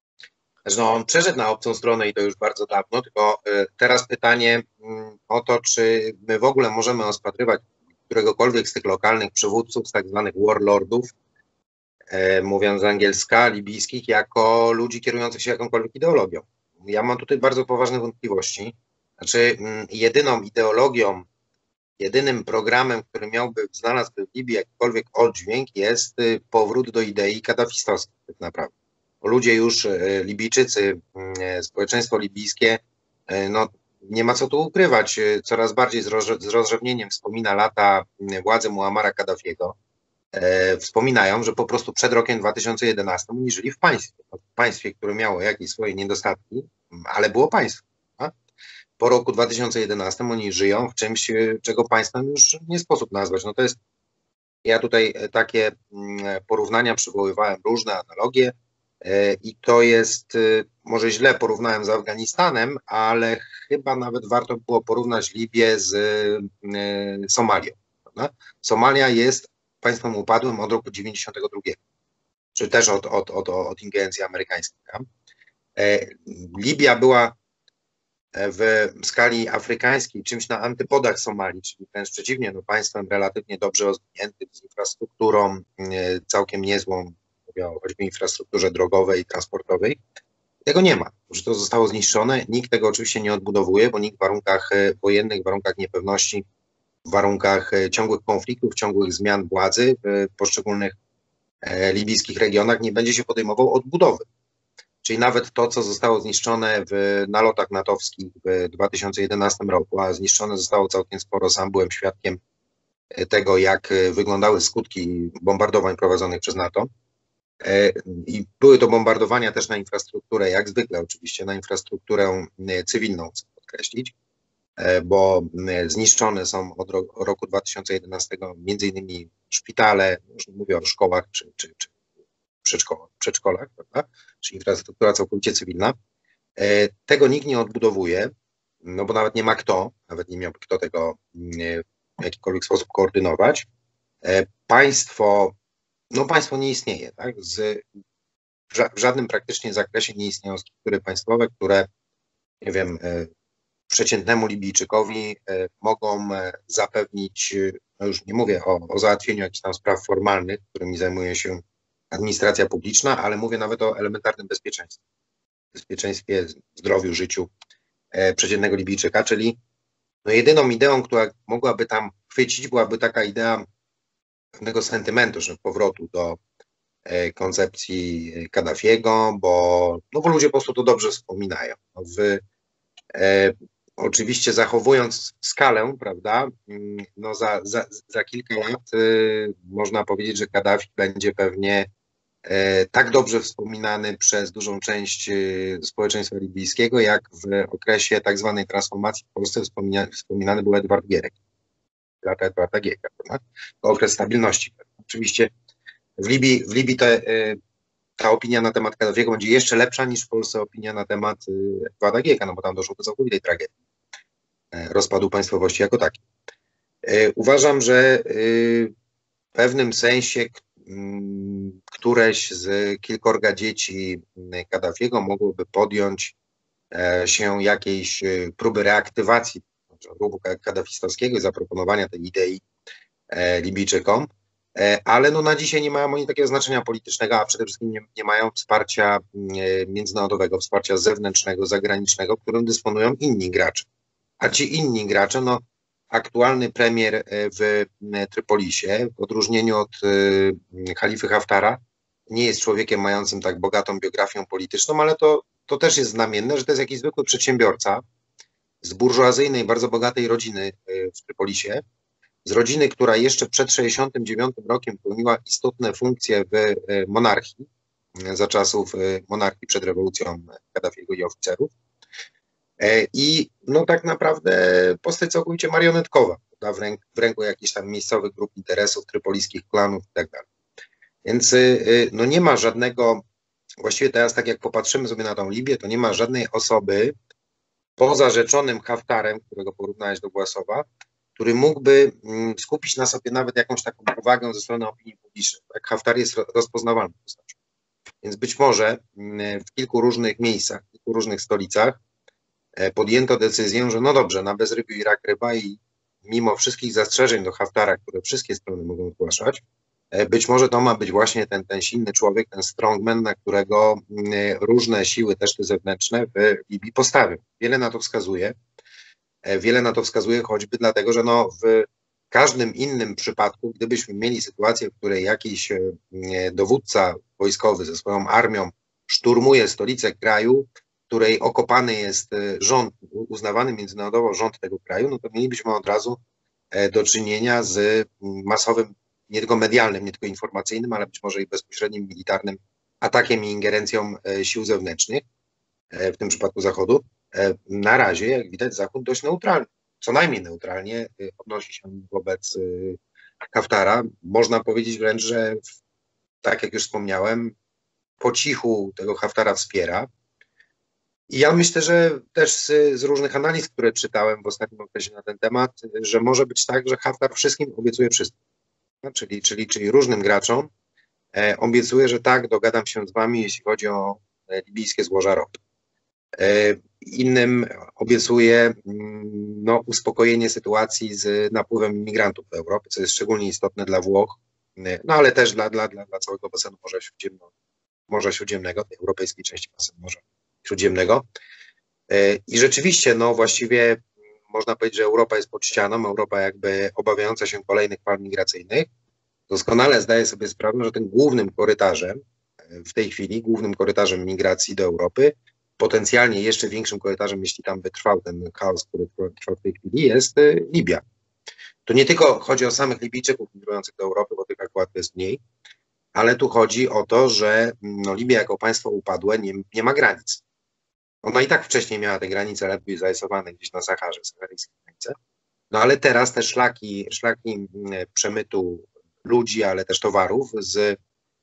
No, on przeszedł na obcą stronę i to już bardzo dawno, tylko y, teraz pytanie y, o to, czy my w ogóle możemy rozpatrywać któregokolwiek z tych lokalnych przywódców, z tak zwanych warlordów, mówiąc z angielska, libijskich, jako ludzi kierujących się jakąkolwiek ideologią. Ja mam tutaj bardzo poważne wątpliwości. Znaczy, jedyną ideologią, jedynym programem, który miałby, znalazłby w Libii jakikolwiek oddźwięk, jest powrót do idei kadafistowskiej, tak naprawdę. Ludzie już, Libijczycy, społeczeństwo libijskie, no nie ma co tu ukrywać, coraz bardziej z rozrzewnieniem wspomina lata władzy Muammara Kaddafiego. E, wspominają, że po prostu przed rokiem dwa tysiące jedenastym oni żyli w państwie. W państwie, które miało jakieś swoje niedostatki, ale było państwo. A? Po roku dwa tysiące jedenastym oni żyją w czymś, czego państwem już nie sposób nazwać. No to jest, ja tutaj takie porównania przywoływałem, różne analogie e, i to jest, może źle porównałem z Afganistanem, ale chyba nawet warto było porównać Libię z e, Somalią. Prawda? Somalia jest państwem upadłym od roku dziewięćdziesiątego drugiego. czy też od, od, od, od ingerencji amerykańskiej tam. Libia była w skali afrykańskiej czymś na antypodach Somalii, czyli wręcz przeciwnie, no państwem relatywnie dobrze rozwiniętym, z infrastrukturą całkiem niezłą, mówię o choćby infrastrukturze drogowej i transportowej. Tego nie ma, że to zostało zniszczone. Nikt tego oczywiście nie odbudowuje, bo nikt w warunkach wojennych, w warunkach niepewności, w warunkach ciągłych konfliktów, ciągłych zmian władzy w poszczególnych libijskich regionach nie będzie się podejmował odbudowy. Czyli nawet to, co zostało zniszczone w nalotach natowskich w dwa tysiące jedenastym roku, a zniszczone zostało całkiem sporo, sam byłem świadkiem tego, jak wyglądały skutki bombardowań prowadzonych przez NATO. I były to bombardowania też na infrastrukturę, jak zwykle oczywiście, na infrastrukturę cywilną, chcę podkreślić, bo zniszczone są od roku dwa tysiące jedenastego między innymi szpitale, już nie mówię o szkołach czy, czy, czy przedszkolach, przedszkolach, prawda? Czyli infrastruktura całkowicie cywilna. Tego nikt nie odbudowuje, no bo nawet nie ma kto, nawet nie miałby kto tego w jakikolwiek sposób koordynować. Państwo, no państwo nie istnieje, tak? Z, w żadnym praktycznie zakresie nie istnieją struktury państwowe, które, nie wiem, przeciętnemu Libijczykowi mogą zapewnić, no już nie mówię o, o załatwieniu jakichś tam spraw formalnych, którymi zajmuje się administracja publiczna, ale mówię nawet o elementarnym bezpieczeństwie. Bezpieczeństwie, zdrowiu, życiu e, przeciętnego Libijczyka, czyli no jedyną ideą, która mogłaby tam chwycić, byłaby taka idea pewnego sentymentu, że powrotu do e, koncepcji Kaddafiego, bo, no bo ludzie po prostu to dobrze wspominają. No w, e, oczywiście zachowując skalę, prawda, no za, za, za kilka lat y, można powiedzieć, że Kaddafi będzie pewnie e, tak dobrze wspominany przez dużą część y, społeczeństwa libijskiego, jak w okresie tak zwanej transformacji w Polsce wspomina, wspominany był Edward Gierek, lata Edwarda Gierka, prawda? To okres stabilności. Oczywiście w Libii, w Libii te, y, ta opinia na temat Kaddafiego będzie jeszcze lepsza niż w Polsce opinia na temat y, Edwarda Gierka, no bo tam doszło do całkowitej tragedii rozpadu państwowości jako takiej. Uważam, że w pewnym sensie któreś z kilkorga dzieci Kaddafiego mogłoby podjąć się jakiejś próby reaktywacji ruchu kadafistowskiego i zaproponowania tej idei Libijczykom, ale no na dzisiaj nie mają oni takiego znaczenia politycznego, a przede wszystkim nie, nie mają wsparcia międzynarodowego, wsparcia zewnętrznego, zagranicznego, którym dysponują inni gracze. A ci inni gracze, no aktualny premier w Trypolisie, w odróżnieniu od Halify Haftara, nie jest człowiekiem mającym tak bogatą biografią polityczną, ale to, to też jest znamienne, że to jest jakiś zwykły przedsiębiorca z burżuazyjnej, bardzo bogatej rodziny w Trypolisie, z rodziny, która jeszcze przed sześćdziesiątym dziewiątym rokiem pełniła istotne funkcje w monarchii, za czasów monarchii przed rewolucją Kaddafiego i oficerów. I no tak naprawdę postać całkowicie marionetkowa, w, ręk, w ręku jakichś tam miejscowych grup interesów, trypoliskich klanów i tak dalej. Więc no nie ma żadnego, właściwie teraz tak jak popatrzymy sobie na tą Libię, to nie ma żadnej osoby poza rzeczonym Haftarem, którego porównałeś do Własowa, który mógłby skupić na sobie nawet jakąś taką uwagę ze strony opinii publicznej. Tak? Haftar jest rozpoznawalny postacią. Więc być może w kilku różnych miejscach, w kilku różnych stolicach podjęto decyzję, że no dobrze, na bezrybiu i rak ryba i mimo wszystkich zastrzeżeń do Haftara, które wszystkie strony mogą zgłaszać, być może to ma być właśnie ten, ten silny człowiek, ten strongman, na którego różne siły, też te zewnętrzne w Libii postawią. Wiele na to wskazuje. Wiele na to wskazuje choćby dlatego, że no w każdym innym przypadku, gdybyśmy mieli sytuację, w której jakiś dowódca wojskowy ze swoją armią szturmuje stolicę kraju, w której okopany jest rząd, uznawany międzynarodowo rząd tego kraju, no to mielibyśmy od razu do czynienia z masowym, nie tylko medialnym, nie tylko informacyjnym, ale być może i bezpośrednim militarnym atakiem i ingerencją sił zewnętrznych, w tym przypadku Zachodu. Na razie, jak widać, Zachód dość neutralnie, co najmniej neutralnie odnosi się wobec Haftara. Można powiedzieć wręcz, że tak jak już wspomniałem, po cichu tego Haftara wspiera. I ja myślę, że też z, z różnych analiz, które czytałem w ostatnim okresie na ten temat, że może być tak, że Haftar wszystkim obiecuje wszystko. No, czyli, czyli, czyli różnym graczom E, obiecuję, że tak, dogadam się z wami, jeśli chodzi o e, libijskie złoża ropy. E, innym obiecuję mm, no, uspokojenie sytuacji z napływem imigrantów do Europy, co jest szczególnie istotne dla Włoch, e, no ale też dla, dla, dla, dla całego basenu Morza Śródziemnego, Morza Śródziemnego, tej europejskiej części basenu Morza Śródziemnego. E, I rzeczywiście, no właściwie można powiedzieć, że Europa jest pod ścianą, Europa jakby obawiająca się kolejnych fal migracyjnych. Doskonale zdaję sobie sprawę, że tym głównym korytarzem w tej chwili, głównym korytarzem migracji do Europy, potencjalnie jeszcze większym korytarzem, jeśli tam by trwał ten chaos, który trwa w tej chwili, jest Libia. Tu nie tylko chodzi o samych Libijczyków migrujących do Europy, bo tych akurat jest mniej, ale tu chodzi o to, że no, Libia jako państwo upadłe nie, nie ma granic. Ona i tak wcześniej miała te granice ledwie zarysowane gdzieś na Saharze, saharyjskie granice. No ale teraz te szlaki, szlaki przemytu ludzi, ale też towarów z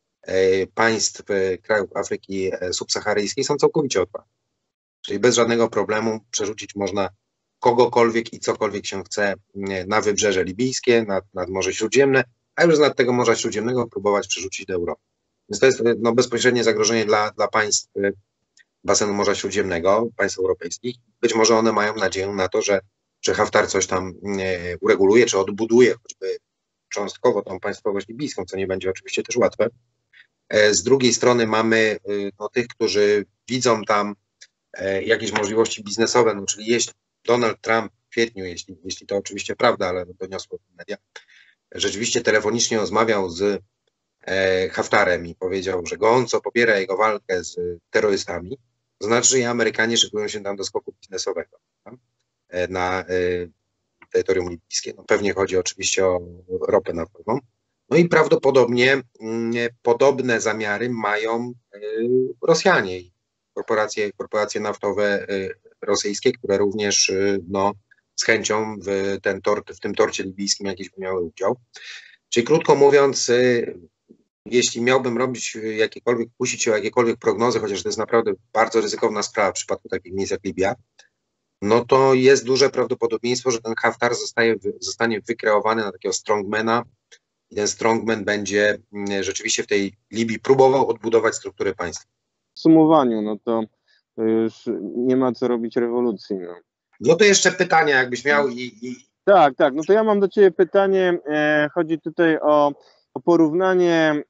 e, państw e, krajów Afryki subsaharyjskiej są całkowicie otwarte. Czyli bez żadnego problemu przerzucić można kogokolwiek i cokolwiek się chce na wybrzeże libijskie, nad, nad Morze Śródziemne, a już nad tego Morza Śródziemnego próbować przerzucić do Europy. Więc to jest no, bezpośrednie zagrożenie dla, dla państw basenu Morza Śródziemnego, państw europejskich. Być może one mają nadzieję na to, że, że Haftar coś tam e, ureguluje, czy odbuduje choćby cząstkowo tą państwowość libijską, co nie będzie oczywiście też łatwe. E, z drugiej strony mamy e, no, tych, którzy widzą tam e, jakieś możliwości biznesowe, no, czyli jeśli Donald Trump w kwietniu, jeśli, jeśli to oczywiście prawda, ale doniosło media, rzeczywiście telefonicznie rozmawiał z e, Haftarem i powiedział, że gorąco popiera jego walkę z terrorystami, to znaczy, że i Amerykanie szykują się tam do skoku biznesowego tam, e, na e, terytorium libijskie. No, pewnie chodzi oczywiście o ropę naftową. No i prawdopodobnie m, podobne zamiary mają e, Rosjanie i korporacje, korporacje naftowe e, rosyjskie, które również e, no, z chęcią w, ten tort, w tym torcie libijskim jakiś miały udział. Czyli krótko mówiąc, e, jeśli miałbym robić jakiekolwiek, kusić się o jakiekolwiek prognozy, chociaż to jest naprawdę bardzo ryzykowna sprawa w przypadku takich miejsc jak Libia, no to jest duże prawdopodobieństwo, że ten Haftar zostaje, zostanie wykreowany na takiego strongmana i ten strongman będzie rzeczywiście w tej Libii próbował odbudować struktury państwa.
W podsumowaniu, no to już nie ma co robić rewolucji. No,
no to jeszcze pytania, jakbyś miał i, i...
Tak, tak, no to ja mam do Ciebie pytanie, e, chodzi tutaj o, o porównanie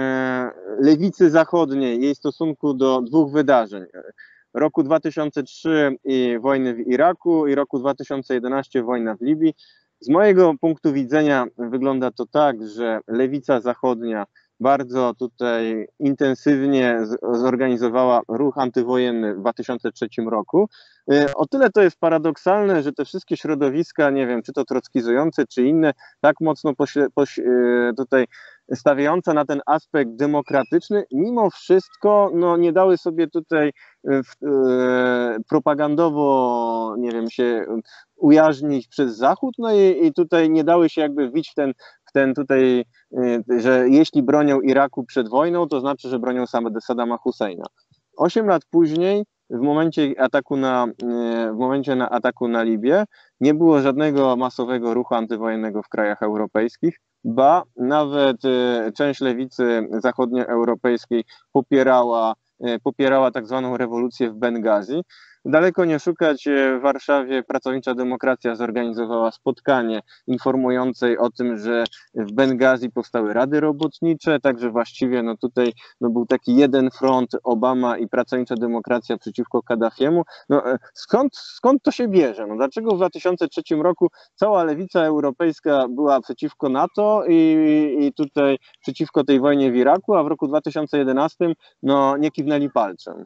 e, lewicy zachodniej, jej stosunku do dwóch wydarzeń. Roku dwa tysiące trzeciego i wojny w Iraku i roku dwa tysiące jedenastego wojna w Libii. Z mojego punktu widzenia wygląda to tak, że lewica zachodnia bardzo tutaj intensywnie zorganizowała ruch antywojenny w dwa tysiące trzecim roku. O tyle to jest paradoksalne, że te wszystkie środowiska, nie wiem, czy to trockizujące, czy inne, tak mocno pośle, poś, tutaj stawiające na ten aspekt demokratyczny, mimo wszystko no, nie dały sobie tutaj w, e, propagandowo, nie wiem, się ujarznić przez Zachód, no i, i tutaj nie dały się jakby wbić w ten, w ten tutaj, e, że jeśli bronią Iraku przed wojną, to znaczy, że bronią Saddama Husseina. Osiem lat później, w momencie ataku na, w momencie na ataku na Libię, nie było żadnego masowego ruchu antywojennego w krajach europejskich, ba nawet część lewicy zachodnioeuropejskiej popierała, popierała tak zwaną rewolucję w Bengazi. Daleko nie szukać, w Warszawie Pracownicza Demokracja zorganizowała spotkanie informujące o tym, że w Bengazi powstały rady robotnicze, także właściwie no tutaj no był taki jeden front, Obama i Pracownicza Demokracja przeciwko Kaddafiemu. No, skąd, skąd to się bierze? No, dlaczego w dwa tysiące trzecim roku cała lewica europejska była przeciwko NATO i, i tutaj przeciwko tej wojnie w Iraku, a w roku dwa tysiące jedenastym no, nie kiwnęli palcem?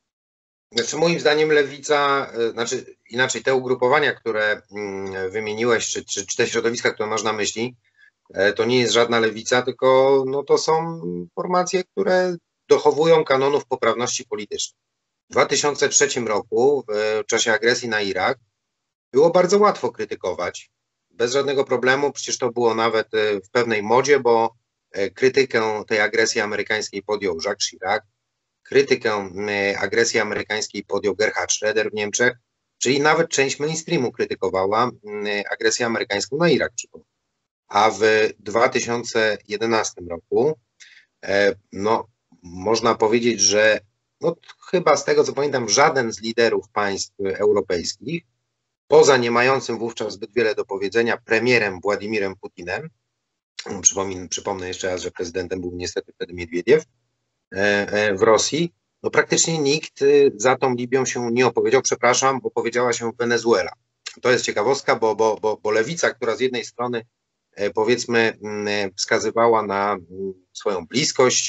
Znaczy moim zdaniem lewica, znaczy inaczej te ugrupowania, które wymieniłeś, czy, czy, czy te środowiska, które masz na myśli, to nie jest żadna lewica, tylko no, to są formacje, które dochowują kanonów poprawności politycznej. W dwa tysiące trzecim roku, w czasie agresji na Irak, było bardzo łatwo krytykować, bez żadnego problemu, przecież to było nawet w pewnej modzie, bo krytykę tej agresji amerykańskiej podjął Jacques Chirac, krytykę agresji amerykańskiej podjął Gerhard Schröder w Niemczech, czyli nawet część mainstreamu krytykowała agresję amerykańską na Irak. A w dwa tysiące jedenastym roku no można powiedzieć, że no, chyba z tego co pamiętam, żaden z liderów państw europejskich, poza nie mającym wówczas zbyt wiele do powiedzenia premierem Władimirem Putinem, przypomnę, przypomnę jeszcze raz, że prezydentem był niestety wtedy Miedwiediew w Rosji, no praktycznie nikt za tą Libią się nie opowiedział, przepraszam, opowiedziała się Wenezuela. To jest ciekawostka, bo, bo, bo, bo lewica, która z jednej strony powiedzmy wskazywała na swoją bliskość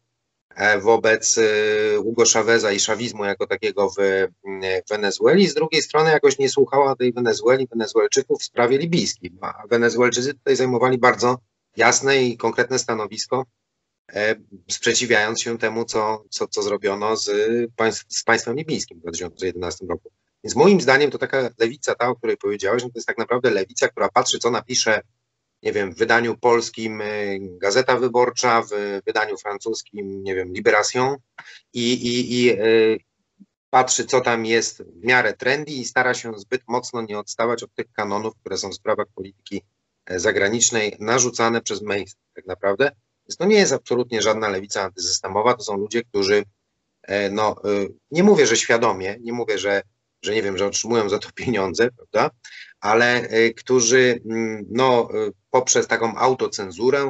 wobec Hugo Chaveza i szawizmu jako takiego w Wenezueli, z drugiej strony jakoś nie słuchała tej Wenezueli, Wenezuelczyków w sprawie libijskiej, a Wenezuelczycy tutaj zajmowali bardzo jasne i konkretne stanowisko, sprzeciwiając się temu, co, co, co zrobiono z, państw, z państwem libijskim w dwa tysiące jedenastym roku. Więc moim zdaniem to taka lewica, ta, o której powiedziałeś, no to jest tak naprawdę lewica, która patrzy, co napisze, nie wiem, w wydaniu polskim Gazeta Wyborcza, w wydaniu francuskim, nie wiem, Libération i, i, i y, patrzy, co tam jest w miarę trendy i stara się zbyt mocno nie odstawać od tych kanonów, które są w sprawach polityki zagranicznej narzucane przez mainstream tak naprawdę. Więc to nie jest absolutnie żadna lewica antysystemowa, to są ludzie, którzy, no nie mówię, że świadomie, nie mówię, że, że nie wiem, że otrzymują za to pieniądze, prawda, ale którzy no poprzez taką autocenzurę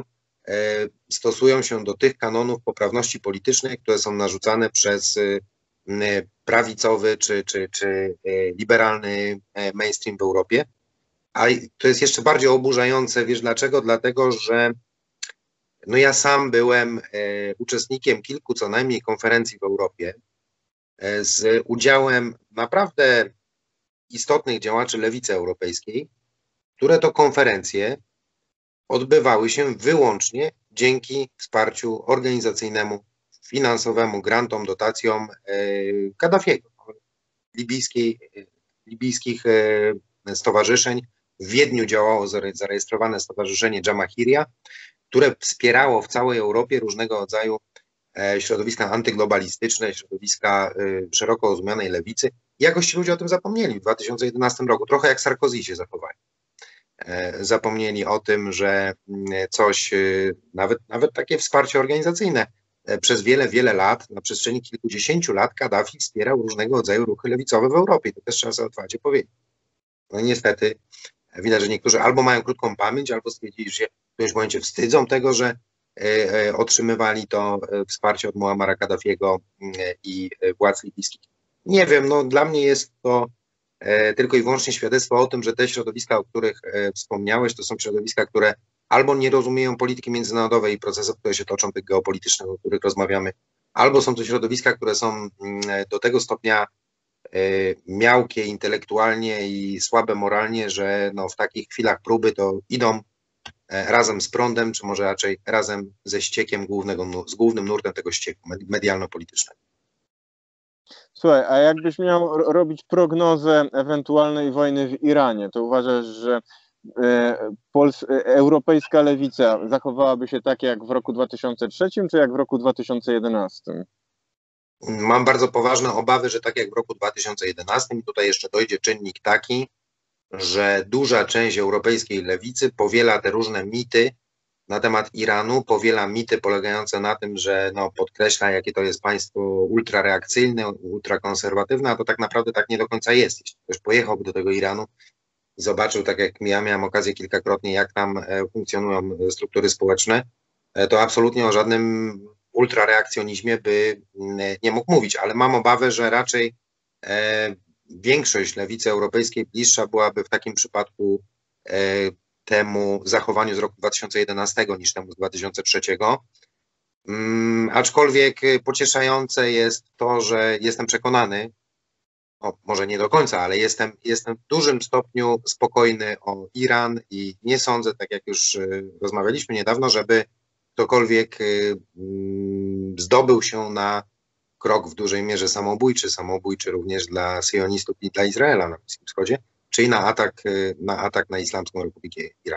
stosują się do tych kanonów poprawności politycznej, które są narzucane przez prawicowy czy, czy, czy liberalny mainstream w Europie. A to jest jeszcze bardziej oburzające, wiesz dlaczego? Dlatego, że no ja sam byłem e, uczestnikiem kilku co najmniej konferencji w Europie e, z udziałem naprawdę istotnych działaczy lewicy europejskiej, które to konferencje odbywały się wyłącznie dzięki wsparciu organizacyjnemu, finansowemu, grantom, dotacjom e, Kaddafiego, libijskiej, libijskich e, stowarzyszeń. W Wiedniu działało zarejestrowane stowarzyszenie Jamahiria, które wspierało w całej Europie różnego rodzaju środowiska antyglobalistyczne, środowiska szeroko rozumianej lewicy. I jakoś ci ludzie o tym zapomnieli w dwa tysiące jedenastym roku, trochę jak Sarkozy się zachowali. Zapomnieli o tym, że coś, nawet, nawet takie wsparcie organizacyjne, przez wiele, wiele lat, na przestrzeni kilkudziesięciu lat Kaddafi wspierał różnego rodzaju ruchy lewicowe w Europie. To też trzeba sobie otwarcie powiedzieć. No niestety widać, że niektórzy albo mają krótką pamięć, albo stwierdzili, że się w którymś momencie wstydzą tego, że e, otrzymywali to wsparcie od Muammara Kaddafiego i władz libijskich. Nie wiem, no dla mnie jest to e, tylko i wyłącznie świadectwo o tym, że te środowiska, o których e, wspomniałeś, to są środowiska, które albo nie rozumieją polityki międzynarodowej i procesów, które się toczą, tych geopolitycznych, o których rozmawiamy, albo są to środowiska, które są do tego stopnia miałkie intelektualnie i słabe moralnie, że no w takich chwilach próby to idą razem z prądem, czy może raczej razem ze ściekiem głównego, z głównym nurtem tego ścieku medialno-politycznego.
Słuchaj, a jakbyś miał robić prognozę ewentualnej wojny w Iranie, to uważasz, że Pols europejska lewica zachowałaby się tak jak w roku dwa tysiące trzecim, czy jak w roku dwa tysiące jedenastym?
Mam bardzo poważne obawy, że tak jak w roku dwa tysiące jedenastym, tutaj jeszcze dojdzie czynnik taki, że duża część europejskiej lewicy powiela te różne mity na temat Iranu, powiela mity polegające na tym, że no, podkreśla, jakie to jest państwo ultrareakcyjne, ultrakonserwatywne, a to tak naprawdę tak nie do końca jest. Jeśli ktoś pojechałby do tego Iranu i zobaczył, tak jak ja miałem okazję kilkakrotnie, jak tam funkcjonują struktury społeczne, to absolutnie o żadnym ultrareakcjonizmie by nie mógł mówić, ale mam obawę, że raczej e, większość lewicy europejskiej bliższa byłaby w takim przypadku e, temu zachowaniu z roku dwa tysiące jedenastego niż temu z dwa tysiące trzeciego. Um, aczkolwiek pocieszające jest to, że jestem przekonany, o, może nie do końca, ale jestem, jestem w dużym stopniu spokojny o Iran i nie sądzę, tak jak już rozmawialiśmy niedawno, żeby ktokolwiek zdobył się na krok w dużej mierze samobójczy, samobójczy również dla syjonistów i dla Izraela na Bliskim Wschodzie, czyli na atak na, atak na Islamską Republikę Iran.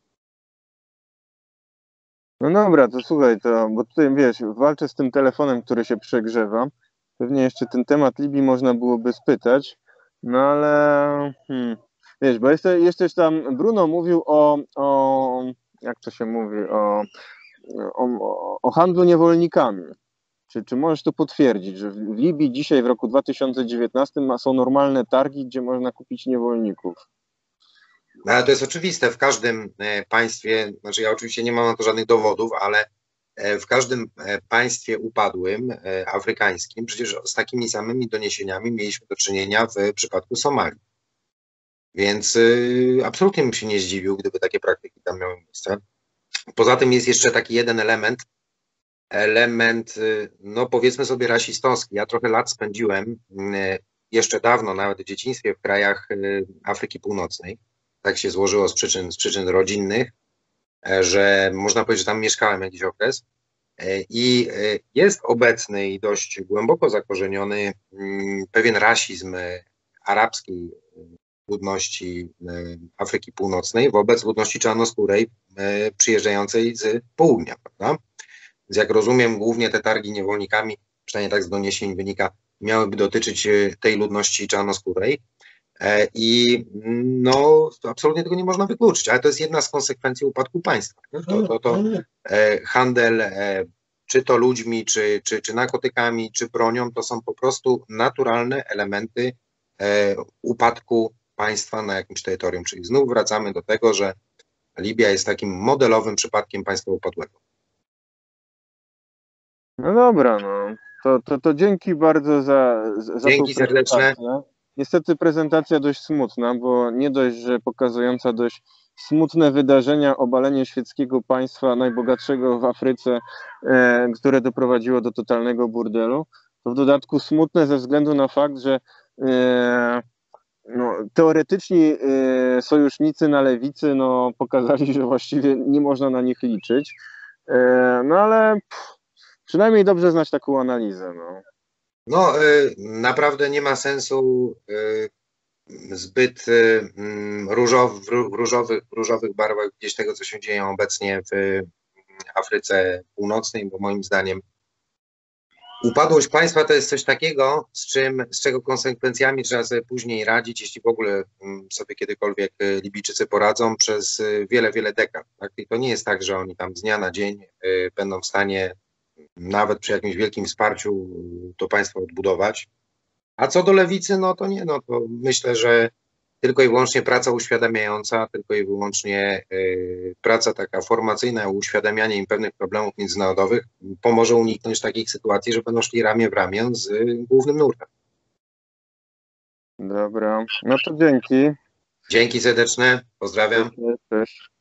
No dobra, to słuchaj, to, bo tutaj wiesz, walczę z tym telefonem, który się przegrzewa. Pewnie jeszcze ten temat Libii można byłoby spytać, no ale hmm, wiesz, bo jeszcze, jeszcze tam Bruno mówił o, o, jak to się mówi, o o, o handlu niewolnikami. Czy, czy możesz to potwierdzić, że w Libii dzisiaj w roku dwa tysiące dziewiętnastym są normalne targi, gdzie można kupić niewolników?
No, ale to jest oczywiste, w każdym państwie, znaczy ja oczywiście nie mam na to żadnych dowodów, ale w każdym państwie upadłym, afrykańskim, przecież z takimi samymi doniesieniami mieliśmy do czynienia w przypadku Somalii. Więc y, absolutnie bym się nie zdziwił, gdyby takie praktyki tam miały miejsce. Poza tym jest jeszcze taki jeden element, element, y, no powiedzmy sobie rasistowski. Ja trochę lat spędziłem y, jeszcze dawno, nawet w dzieciństwie, w krajach y, Afryki Północnej. Tak się złożyło z przyczyn, z przyczyn rodzinnych, że można powiedzieć, że tam mieszkałem jakiś okres. I jest obecny i dość głęboko zakorzeniony pewien rasizm arabskiej ludności Afryki Północnej wobec ludności czarnoskórej przyjeżdżającej z południa, prawda? Więc jak rozumiem, głównie te targi niewolnikami, przynajmniej tak z doniesień wynika, miałyby dotyczyć tej ludności czarnoskórej. I no, absolutnie tego nie można wykluczyć, ale to jest jedna z konsekwencji upadku państwa. To, to, to handel, czy to ludźmi, czy, czy, czy narkotykami, czy bronią, to są po prostu naturalne elementy upadku państwa na jakimś terytorium. Czyli znów wracamy do tego, że Libia jest takim modelowym przypadkiem państwa upadłego.
No dobra, no. To, to, to dzięki bardzo za, za
Dzięki
tą prezentację.
serdeczne.
Niestety prezentacja dość smutna, bo nie dość, że pokazująca dość smutne wydarzenia, obalenie świeckiego państwa najbogatszego w Afryce, e, które doprowadziło do totalnego burdelu, to w dodatku smutne ze względu na fakt, że e, no, teoretyczni e, sojusznicy na lewicy no, pokazali, że właściwie nie można na nich liczyć. E, no ale pff, przynajmniej dobrze znać taką analizę. No.
No, y, naprawdę nie ma sensu y, zbyt y, różow, w różowych, różowych barwach gdzieś tego, co się dzieje obecnie w Afryce Północnej, bo moim zdaniem upadłość państwa to jest coś takiego, z czym, z czego konsekwencjami trzeba sobie później radzić, jeśli w ogóle sobie kiedykolwiek Libijczycy poradzą, przez wiele, wiele dekad. Tak? I to nie jest tak, że oni tam z dnia na dzień y, będą w stanie nawet przy jakimś wielkim wsparciu to państwo odbudować. A co do lewicy, no to nie, no to myślę, że tylko i wyłącznie praca uświadamiająca, tylko i wyłącznie y, praca taka formacyjna, uświadamianie im pewnych problemów międzynarodowych pomoże uniknąć takich sytuacji, że będą szli ramię w ramię z y, głównym nurtem.
Dobra, no to dzięki.
Dzięki serdeczne, pozdrawiam.
Cześć.